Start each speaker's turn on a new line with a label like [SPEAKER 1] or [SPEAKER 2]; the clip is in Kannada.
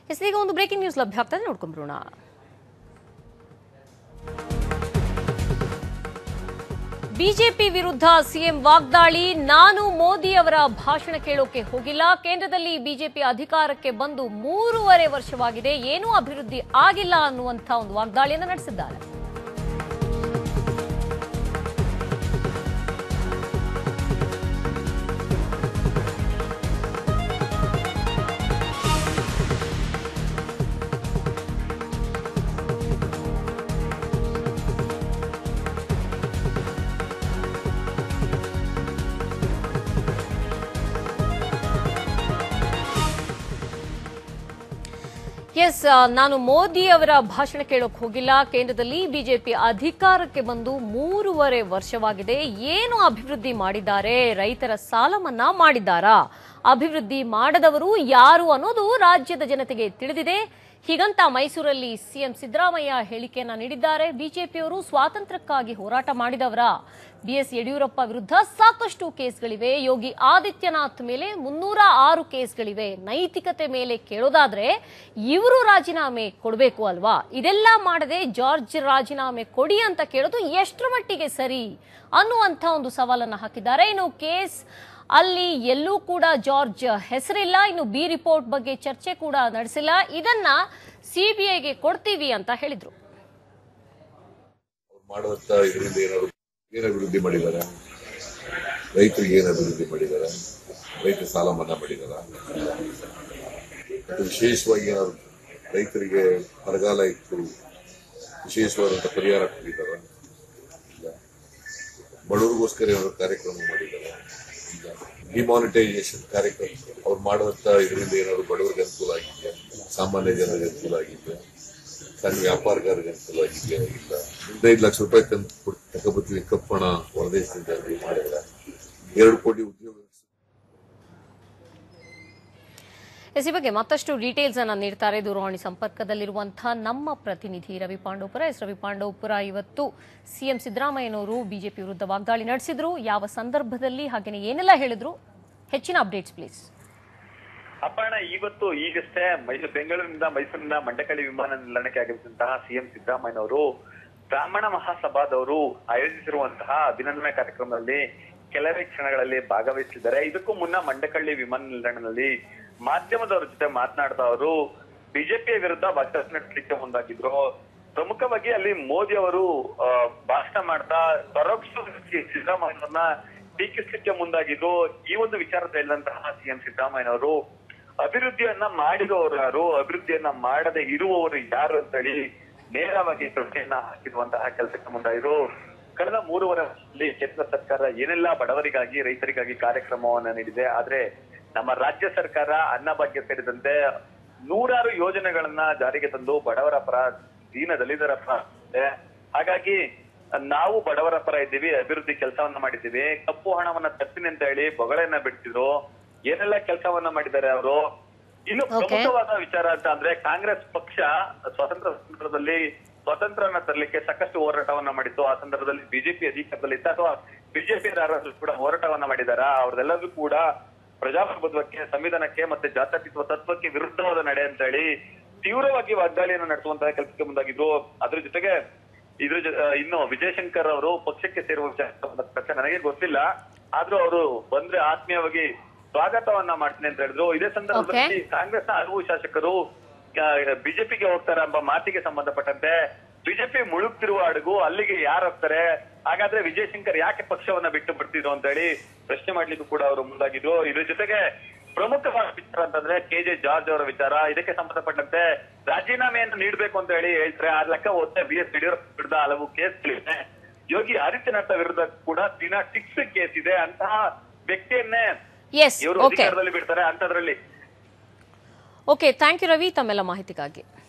[SPEAKER 1] ಈಗ ಒಂದು ಬ್ರೇಕಿಂಗ್ ನ್ಯೂಸ್ ಲಭ್ಯ ಆಗ್ತದೆ, ನೋಡ್ಕೊಂಡ್ಬರೋಣ. ಬಿಜೆಪಿ ವಿರುದ್ಧ ಸಿಎಂ ವಾಗ್ದಾಳಿ. ನಾನು ಮೋದಿ ಅವರ ಭಾಷಣ ಕೇಳೋಕೆ ಹೋಗಿಲ್ಲ. ಕೇಂದ್ರದಲ್ಲಿ ಬಿಜೆಪಿ ಅಧಿಕಾರಕ್ಕೆ ಬಂದು 3.5 ವರ್ಷವಾಗಿದೆ, ಏನೂ ಅಭಿವೃದ್ಧಿ ಆಗಿಲ್ಲ ಅನ್ನುವಂಥ ಒಂದು ವಾಗ್ದಾಳಿಯನ್ನು ನಡೆಸಿದ್ದಾರೆ. ನಾನು ಮೋದಿ ಅವರ ಭಾಷಣ ಕೇಳೋಕೆ ಹೋಗಿಲ್ಲ. ಕೇಂದ್ರದಲ್ಲಿ ಬಿಜೆಪಿ ಅಧಿಕಾರಕ್ಕೆ ಬಂದು 3.5 ವರ್ಷವಾಗಿದೆ, ಏನು ಅಭಿವೃದ್ಧಿ ಮಾಡಿದ್ದಾರೆ? ರೈತರ ಸಾಲ ಮನ್ನಾ ಮಾಡಿದ್ದಾರಾ? ಅಭಿವೃದ್ಧಿ ಮಾಡದವರು ಯಾರು ಅನ್ನೋದು ರಾಜ್ಯದ ಜನತೆಗೆ ತಿಳಿದಿದೆ. ಹೀಗಂತ ಮೈಸೂರಲ್ಲಿ ಸಿಎಂ ಸಿದ್ದರಾಮಯ್ಯ ಹೇಳಿಕೆಯನ್ನ ನೀಡಿದ್ದಾರೆ. ಬಿಜೆಪಿಯವರು ಸ್ವಾತಂತ್ರ್ಯಕ್ಕಾಗಿ ಹೋರಾಟ ಮಾಡಿದವರ? ಬಿಎಸ್ ಯಡಿಯೂರಪ್ಪ ವಿರುದ್ಧ ಸಾಕಷ್ಟು ಕೇಸ್ಗಳಿವೆ. ಯೋಗಿ ಆದಿತ್ಯನಾಥ್ ಮೇಲೆ 306 ಕೇಸ್ಗಳಿವೆ. ನೈತಿಕತೆ ಮೇಲೆ ಕೇಳೋದಾದ್ರೆ ಇವರು ರಾಜೀನಾಮೆ ಕೊಡಬೇಕು ಅಲ್ವಾ? ಇದೆಲ್ಲ ಮಾಡದೆ ಜಾರ್ಜ್ ರಾಜೀನಾಮೆ ಕೊಡಿ ಅಂತ ಕೇಳೋದು ಎಷ್ಟರ ಮಟ್ಟಿಗೆ ಸರಿ ಅನ್ನುವಂಥ ಒಂದು ಸವಾಲನ್ನ ಹಾಕಿದ್ದಾರೆ. ಇನ್ನು ಕೇಸ್ ಅಲ್ಲಿ ಎಲ್ಲೂ ಕೂಡ ಜಾರ್ಜ್ ಹೆಸರಿಲ್ಲ. ಇನ್ನು ಬಿ ರಿಪೋರ್ಟ್ ಬಗ್ಗೆ ಚರ್ಚೆ ಕೂಡ ನಡೆಸಿಲ್ಲ. ಇದನ್ನ ಸಿಬಿಐಗೆ ಕೊಡ್ತೀವಿ ಅಂತ ಹೇಳಿದ್ರು.
[SPEAKER 2] ಏನು ಅಭಿವೃದ್ಧಿ ಮಾಡಿದ್ದಾರೆ? ರೈತರಿಗೆ ಏನು ಅಭಿವೃದ್ಧಿ ಮಾಡಿದ್ದಾರೆ? ರೈತ ಸಾಲ ಮನ್ನಾ ಮಾಡಿದಾರ? ವಿಶೇಷವಾಗಿ ಏನಾದ್ರು ರೈತರಿಗೆ ಬರಗಾಲ ಇತ್ತು, ವಿಶೇಷವಾದಂತಹ ಪರಿಹಾರ ಕೊಟ್ಟಿದ್ದಾರ? ಬಡವರಿಗೋಸ್ಕರ ಏನಾದ್ರು ಕಾರ್ಯಕ್ರಮ ಮಾಡಿದ್ದಾರೆ? ಡಿಮಾನಿಟೈಸೇಷನ್ ಕಾರ್ಯಕ್ರಮ ಅವ್ರು ಮಾಡುವಂತ ಇದರಿಂದ ಏನಾದ್ರು ಬಡವರಿಗೆ ಅನುಕೂಲ ಆಗಿದೆಯಾ? ಸಾಮಾನ್ಯ ಜನರಿಗೆ ಅನುಕೂಲ ಆಗಿದೆಯಾ? ಸಣ್ಣ ವ್ಯಾಪಾರಗಾರರಿಗೆ ಅನುಕೂಲ ಆಗಿದೆಯಾ? ಇಲ್ಲ. 5 ಲಕ್ಷ ರೂಪಾಯಿ ತಗೋಬತ್ತೀವಿ ಕಪ್ಪಣ ಹೊರದೇಶದಿಂದ ಮಾಡಿದ್ರೆ 2 ಕೋಟಿ ಉದ್ಯೋಗ.
[SPEAKER 1] ಈ ಬಗ್ಗೆ ಮತ್ತಷ್ಟು ಡೀಟೇಲ್ಸ್ ಅನ್ನ ನೀಡ್ತಾರೆ ದೂರವಾಣಿ ಸಂಪರ್ಕದಲ್ಲಿರುವಂತಹ ನಮ್ಮ ಪ್ರತಿನಿಧಿ ರವಿ ಪಾಂಡವಪುರ. ರವಿ ಪಾಂಡವಪುರ, ಇವತ್ತು ಸಿಎಂ ಸಿದ್ದರಾಮಯ್ಯನವರು ಬಿಜೆಪಿ ವಿರುದ್ಧ ವಾಗ್ದಾಳಿ ನಡೆಸಿದ್ರು. ಯಾವ ಸಂದರ್ಭದಲ್ಲಿ, ಹಾಗೇನೆ ಏನೆಲ್ಲ ಹೇಳಿದ್ರು? ಹೆಚ್ಚಿನ ಅಪ್ಡೇಟ್ಸ್ ಪ್ಲೀಸ್.
[SPEAKER 3] ಅಪರ್ಣ, ಈಗಷ್ಟೇ ಬೆಂಗಳೂರಿನಿಂದ ಮೈಸೂರಿನ ಮಂಡಕಳ್ಳಿ ವಿಮಾನ ನಿಲ್ದಾಣಕ್ಕೆ ಆಗಮಿಸಿದಂತಹ ಸಿಎಂ ಸಿದ್ದರಾಮಯ್ಯನವರು ಬ್ರಾಹ್ಮಣ ಮಹಾಸಭಾದವರು ಆಯೋಜಿಸಿರುವಂತಹ ಅಭಿನಂದನೆ ಕಾರ್ಯಕ್ರಮದಲ್ಲಿ ಕೆಲವೇ ಕ್ಷಣಗಳಲ್ಲಿ ಭಾಗವಹಿಸಿದ್ದಾರೆ. ಇದಕ್ಕೂ ಮುನ್ನ ಮಂಡಕಳ್ಳಿ ವಿಮಾನ ನಿಲ್ದಾಣದಲ್ಲಿ ಮಾಧ್ಯಮದವರ ಜೊತೆ ಮಾತನಾಡಿದ ಅವರು ಬಿಜೆಪಿಯ ವಿರುದ್ಧ ವಾಗ್ದಾಳಿ ನಡೆಸಲಿಕ್ಕೆ ಮುಂದಾಗಿದ್ರು. ಪ್ರಮುಖವಾಗಿ ಅಲ್ಲಿ ಮೋದಿ ಅವರು ಭಾಷಣ ಮಾಡ್ತಾ ಪರೋಕ್ಷವಾಗಿ ಸಿದ್ದರಾಮಯ್ಯನವರನ್ನ ಟೀಕಿಸಲಿಕ್ಕೆ ಮುಂದಾಗಿದ್ರು. ಈ ಒಂದು ವಿಚಾರ ಹೇಳಿದಂತಹ ಸಿಎಂ ಸಿದ್ದರಾಮಯ್ಯನವರು ಅಭಿವೃದ್ಧಿಯನ್ನ ಮಾಡಿರುವವರು ಯಾರು, ಅಭಿವೃದ್ಧಿಯನ್ನ ಮಾಡದೆ ಇರುವವರು ಯಾರು ಅಂತ ಹೇಳಿ ನೇರವಾಗಿ ಪ್ರಶ್ನೆಯನ್ನ ಹಾಕಿರುವಂತಹ ಕೆಲಸಕ್ಕೆ ಮುಂದಾಗಿದ್ರು. ಕಳೆದ 3.5 ವರ್ಷದಲ್ಲಿ ಕೇಂದ್ರ ಸರ್ಕಾರ ಏನೆಲ್ಲ ಬಡವರಿಗಾಗಿ ರೈತರಿಗಾಗಿ ಕಾರ್ಯಕ್ರಮವನ್ನ ನೀಡಿದೆ, ಆದ್ರೆ ನಮ್ಮ ರಾಜ್ಯ ಸರ್ಕಾರ ಅನ್ನಭಾಗ್ಯ ಸೇರಿದಂತೆ 106 ಯೋಜನೆಗಳನ್ನ ಜಾರಿಗೆ ತಂದು ಬಡವರ ಪರ, ದೀನ ದಲಿತರ ಪರ. ಹಾಗಾಗಿ ನಾವು ಬಡವರ ಪರ ಇದ್ದೀವಿ, ಅಭಿವೃದ್ಧಿ ಕೆಲಸವನ್ನ ಮಾಡಿದ್ದೀವಿ. ಕಪ್ಪು ಹಣವನ್ನ ತರ್ತೀನಿ ಅಂತ ಹೇಳಿ ಬೊಗಳೆಯನ್ನ ಬಿಡ್ತಿದ್ರು. ಏನೆಲ್ಲ ಕೆಲಸವನ್ನ ಮಾಡಿದ್ದಾರೆ ಅವರು. ಇನ್ನು ಪ್ರಮುಖವಾದ ವಿಚಾರ ಅಂತ ಅಂದ್ರೆ ಕಾಂಗ್ರೆಸ್ ಪಕ್ಷ ಸ್ವಾತಂತ್ರ್ಯದಲ್ಲಿ ಸ್ವಾತಂತ್ರ್ಯನ ತರಲಿಕ್ಕೆ ಸಾಕಷ್ಟು ಹೋರಾಟವನ್ನ ಮಾಡಿತ್ತು. ಆ ಸಂದರ್ಭದಲ್ಲಿ ಬಿಜೆಪಿ ಅಧಿಕಾರದಲ್ಲಿತ್ತ ಅಥವಾ ಬಿಜೆಪಿ ಕೂಡ ಹೋರಾಟವನ್ನ ಮಾಡಿದಾರ? ಅವ್ರದೆಲ್ಲರೂ ಕೂಡ ಪ್ರಜಾಪ್ರಭುತ್ವಕ್ಕೆ, ಸಂವಿಧಾನಕ್ಕೆ ಮತ್ತೆ ಜಾತ್ಯತೀತ ತತ್ವಕ್ಕೆ ವಿರುದ್ಧವಾದ ನಡೆ ಅಂತ ಹೇಳಿ ತೀವ್ರವಾಗಿ ವಾಗ್ದಾಳಿಯನ್ನು ನಡೆಸುವಂತಹ ಕೆಲಸಕ್ಕೆ ಮುಂದಾಗಿದ್ರು. ಅದ್ರ ಜೊತೆಗೆ ಇನ್ನು ವಿಜಯಶಂಕರ್ ಅವರು ಪಕ್ಷಕ್ಕೆ ಸೇರುವ ವಿಚಾರ ನನಗೆ ಗೊತ್ತಿಲ್ಲ, ಆದ್ರೂ ಅವರು ಬಂದ್ರೆ ಆತ್ಮೀಯವಾಗಿ ಸ್ವಾಗತವನ್ನ ಮಾಡ್ತೀನಿ ಅಂತ ಹೇಳಿದ್ರು. ಇದೇ ಸಂದರ್ಭದಲ್ಲಿ ಕಾಂಗ್ರೆಸ್ನ ಹಲವು ಶಾಸಕರು ಬಿಜೆಪಿಗೆ ಹೋಗ್ತಾರ ಎಂಬ ಮಾತಿಗೆ ಸಂಬಂಧಪಟ್ಟಂತೆ ಬಿಜೆಪಿ ಮುಳುಗ್ತಿರುವ ಹಡಗು ಅಲ್ಲಿಗೆ ಯಾರು ಹೋಗ್ತಾರೆ, ಹಾಗಾದ್ರೆ ವಿಜಯಶಂಕರ್ ಯಾಕೆ ಪಕ್ಷವನ್ನ ಬಿಟ್ಟು ಬಿಡ್ತಿದ್ರು ಅಂತ ಹೇಳಿ ಪ್ರಶ್ನೆ ಮಾಡ್ಲಿಕ್ಕೂ ಕೂಡ ಅವರು ಮುಂದಾಗಿದ್ರು. ಇದ್ರ ಜೊತೆಗೆ ಪ್ರಮುಖವಾದ ವಿಚಾರ ಅಂತಂದ್ರೆ ಕೆಜೆ ಜಾರ್ಜ್ ಅವರ ವಿಚಾರ. ಇದಕ್ಕೆ ಸಂಬಂಧಪಟ್ಟಂತೆ ರಾಜೀನಾಮೆಯನ್ನು ನೀಡಬೇಕು ಅಂತ ಹೇಳಿ ಹೇಳ್ತಾರೆ. ಆ ಲೆಕ್ಕ ಹೋದ್ರೆ ಬಿಎಸ್ ಯಡಿಯೂರಪ್ಪ ವಿರುದ್ಧ ಹಲವು ಕೇಸ್ಗಳಿವೆ. ಯೋಗಿ ಆದಿತ್ಯನಾಥ್ ವಿರುದ್ಧ ಕೂಡ 6 ಕೇಸ್ ಇದೆ. ಅಂತಹ ವ್ಯಕ್ತಿಯನ್ನೇ ಇವರು ಅಧಿಕಾರದಲ್ಲಿ ಬಿಡ್ತಾರೆ ಅಂತದ್ರಲ್ಲಿ.
[SPEAKER 1] ಓಕೆ, ಥ್ಯಾಂಕ್ ಯು ರವಿ ತಮ್ಮೆಲ್ಲ ಮಾಹಿತಿಗಾಗಿ.